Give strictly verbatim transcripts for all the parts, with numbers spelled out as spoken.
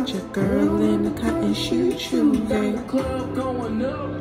got your girl in the cotton shoe shoe. Got the club going up.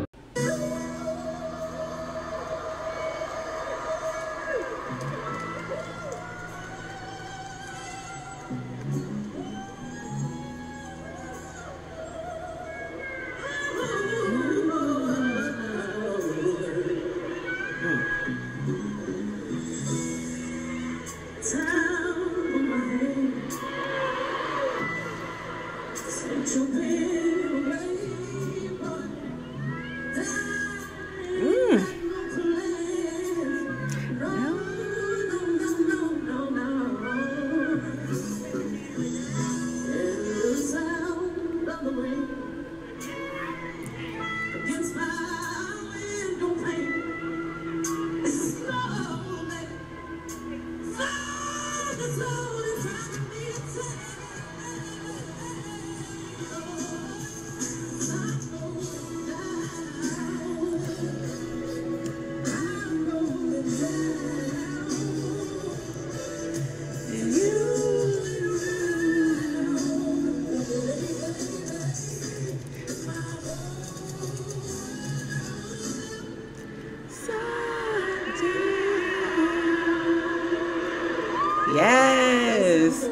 Yes.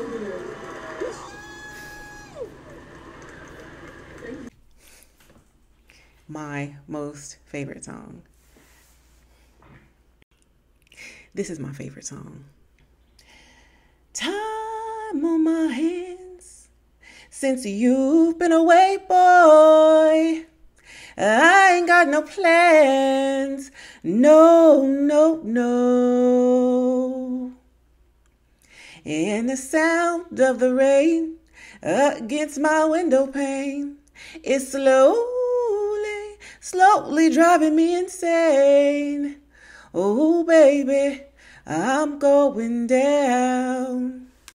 My most favorite song. This is my favorite song. Time on my hands since you've been away, boy. I ain't got no plans. No, no, no. And the sound of the rain against my window pane is slowly, slowly driving me insane. Oh, baby, I'm going down.